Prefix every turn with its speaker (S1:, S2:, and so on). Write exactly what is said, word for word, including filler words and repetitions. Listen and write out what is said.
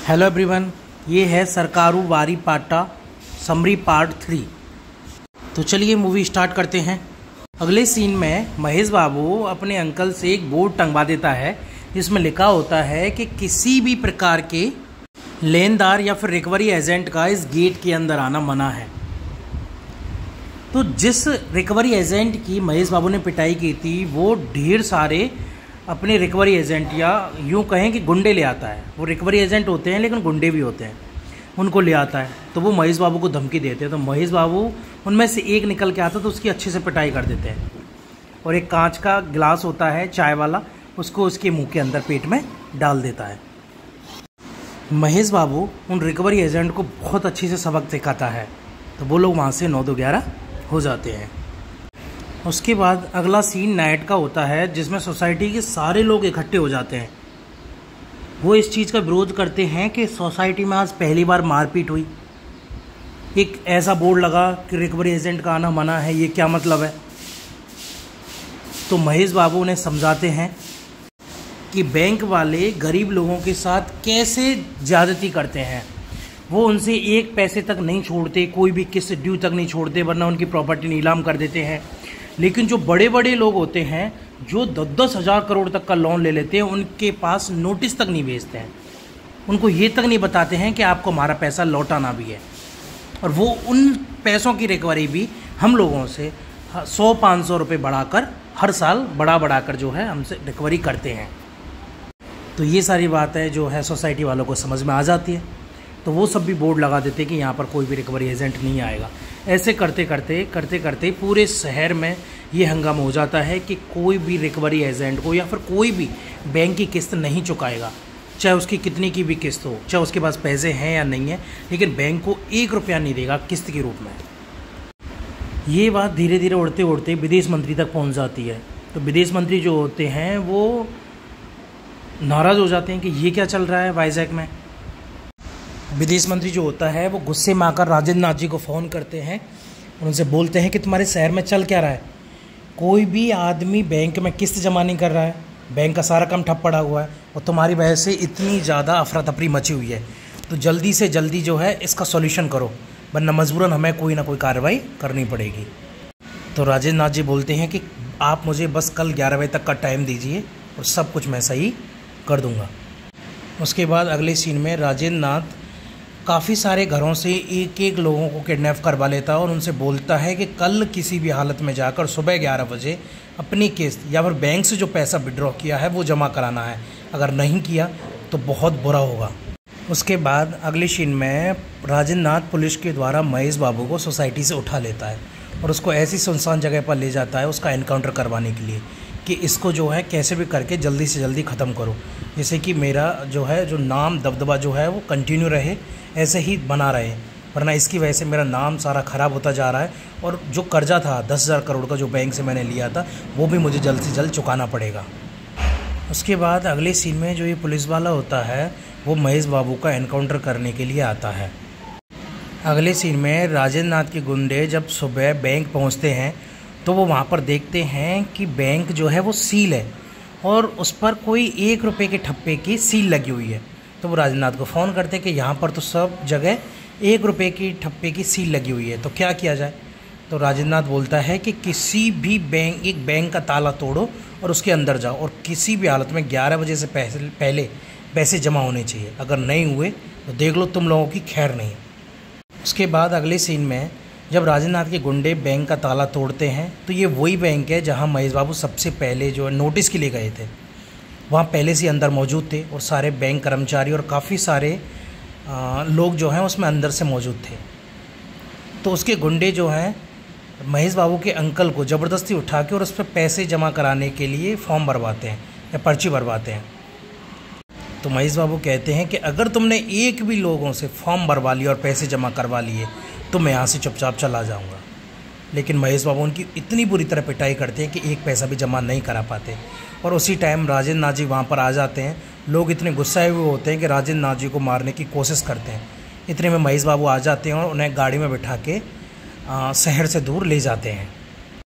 S1: Hello everyone, ये है सरकारू वारी पाटा समरी पार्ट थ्री। तो चलिए मूवी स्टार्ट करते हैं। अगले सीन में महेश बाबू अपने अंकल से एक बोर्ड टंगवा देता है जिसमें लिखा होता है कि किसी भी प्रकार के लेनदार या फिर रिकवरी एजेंट का इस गेट के अंदर आना मना है। तो जिस रिकवरी एजेंट की महेश बाबू ने पिटाई की थी वो ढेर सारे अपने रिकवरी एजेंट या यूँ कहें कि गुंडे ले आता है। वो रिकवरी एजेंट होते हैं लेकिन गुंडे भी होते हैं, उनको ले आता है। तो वो महेश बाबू को धमकी देते हैं। तो महेश बाबू उनमें से एक निकल के आता तो उसकी अच्छे से पिटाई कर देते हैं। और एक कांच का गिलास होता है चाय वाला, उसको उसके मुंह के अंदर पेट में डाल देता है। महेश बाबू उन रिकवरी एजेंट को बहुत अच्छे से सबक सिखाता है। तो वो लोग वहाँ से नौ दो ग्यारह हो जाते हैं। उसके बाद अगला सीन नाइट का होता है जिसमें सोसाइटी के सारे लोग इकट्ठे हो जाते हैं। वो इस चीज़ का विरोध करते हैं कि सोसाइटी में आज पहली बार मारपीट हुई। एक ऐसा बोर्ड लगा कि रिकवरी एजेंट का आना मना है, ये क्या मतलब है। तो महेश बाबू उन्हें समझाते हैं कि बैंक वाले गरीब लोगों के साथ कैसे ज़्यादती करते हैं। वो उनसे एक पैसे तक नहीं छोड़ते, कोई भी किस्त ड्यू तक नहीं छोड़ते, वरना उनकी प्रॉपर्टी नीलाम कर देते हैं। लेकिन जो बड़े बड़े लोग होते हैं जो दस दस हज़ार करोड़ तक का लोन ले लेते हैं, उनके पास नोटिस तक नहीं भेजते हैं। उनको ये तक नहीं बताते हैं कि आपको हमारा पैसा लौटाना भी है। और वो उन पैसों की रिकवरी भी हम लोगों से सौ पाँच सौ रुपये बढ़ाकर हर साल बढ़ा बढ़ाकर जो है हमसे रिकवरी करते हैं। तो ये सारी बातें जो है सोसाइटी वालों को समझ में आ जाती है। तो वो सब भी बोर्ड लगा देते हैं कि यहाँ पर कोई भी रिकवरी एजेंट नहीं आएगा। ऐसे करते करते करते करते पूरे शहर में ये हंगामा हो जाता है कि कोई भी रिकवरी एजेंट को या फिर कोई भी बैंक की किस्त नहीं चुकाएगा, चाहे उसकी कितनी की भी किस्त हो, चाहे उसके पास पैसे हैं या नहीं है, लेकिन बैंक को एक रुपया नहीं देगा किस्त के रूप में। ये बात धीरे धीरे उड़ते उड़ते विदेश मंत्री तक पहुँच जाती है। तो विदेश मंत्री जो होते हैं वो नाराज़ हो जाते हैं कि ये क्या चल रहा है वाइजैक में। विदेश मंत्री जो होता है वो गुस्से में आकर राजेंद्र नाथ जी को फ़ोन करते हैं और उनसे बोलते हैं कि तुम्हारे शहर में चल क्या रहा है। कोई भी आदमी बैंक में किस्त जमा नहीं कर रहा है, बैंक का सारा काम ठप पड़ा हुआ है और तुम्हारी वजह से इतनी ज़्यादा अफरा तफरी मची हुई है। तो जल्दी से जल्दी जो है इसका सॉल्यूशन करो, वरना मजबूरन हमें कोई ना कोई कार्रवाई करनी पड़ेगी। तो राजेंद्र नाथ जी बोलते हैं कि आप मुझे बस कल ग्यारह बजे तक का टाइम दीजिए और सब कुछ मैं सही कर दूँगा। उसके बाद अगले सीन में राजेंद्र नाथ काफ़ी सारे घरों से एक एक लोगों को किडनैप करवा लेता है और उनसे बोलता है कि कल किसी भी हालत में जाकर सुबह ग्यारह बजे अपनी किस्त या फिर बैंक से जो पैसा विड्रॉ किया है वो जमा कराना है। अगर नहीं किया तो बहुत बुरा होगा। उसके बाद अगले सीन में राजेंद्र नाथ पुलिस के द्वारा महेश बाबू को सोसाइटी से उठा लेता है और उसको ऐसी सुनसान जगह पर ले जाता है उसका एनकाउंटर करवाने के लिए कि इसको जो है कैसे भी करके जल्दी से जल्दी ख़त्म करो, जैसे कि मेरा जो है जो नाम दबदबा जो है वो कंटिन्यू रहे, ऐसे ही बना रहे, वरना इसकी वजह से मेरा नाम सारा ख़राब होता जा रहा है। और जो कर्जा था दस हज़ार करोड़ का जो बैंक से मैंने लिया था वो भी मुझे जल्द से जल्द चुकाना पड़ेगा। उसके बाद अगले सीन में जो ये पुलिस वाला होता है वो महेश बाबू का एनकाउंटर करने के लिए आता है। अगले सीन में राजेंद्र नाथ के गुंडे जब सुबह बैंक पहुँचते हैं तो वो वहाँ पर देखते हैं कि बैंक जो है वो सील है और उस पर कोई एक रुपये के ठप्पे की सील लगी हुई है। तो वो राजेंद्र नाथ को फ़ोन करते हैं कि यहाँ पर तो सब जगह एक रुपये की ठप्पे की सील लगी हुई है, तो क्या किया जाए। तो राजेंद्र नाथ बोलता है कि किसी भी बैंक एक बैंक का ताला तोड़ो और उसके अंदर जाओ और किसी भी हालत में ग्यारह बजे से पहले पैसे जमा होने चाहिए। अगर नहीं हुए तो देख लो तुम लोगों की खैर नहीं। उसके बाद अगले सीन में जब राजेंद्र नाथ के गुंडे बैंक का ताला तोड़ते हैं तो ये वही बैंक है जहां महेश बाबू सबसे पहले जो नोटिस के लिए गए थे। वहाँ पहले से अंदर मौजूद थे और सारे बैंक कर्मचारी और काफ़ी सारे आ, लोग जो हैं उसमें अंदर से मौजूद थे। तो उसके गुंडे जो हैं महेश बाबू के अंकल को ज़बरदस्ती उठा के और उस पर पैसे जमा कराने के लिए फॉर्म भरवाते हैं या पर्ची भरवाते हैं। तो महेश बाबू कहते हैं कि अगर तुमने एक भी लोगों से फॉर्म भरवा लिया और पैसे जमा करवा लिए तो मैं यहाँ से चुपचाप चला जाऊँगा। लेकिन महेश बाबू उनकी इतनी बुरी तरह पिटाई करते हैं कि एक पैसा भी जमा नहीं करा पाते। और उसी टाइम राजेंद्र नाथ जी वहाँ पर आ जाते हैं। लोग इतने गुस्साए हुए होते हैं कि राजेंद्र नाथ जी को मारने की कोशिश करते हैं। इतने में महेश बाबू आ जाते हैं और उन्हें गाड़ी में बिठा के शहर से दूर ले जाते हैं।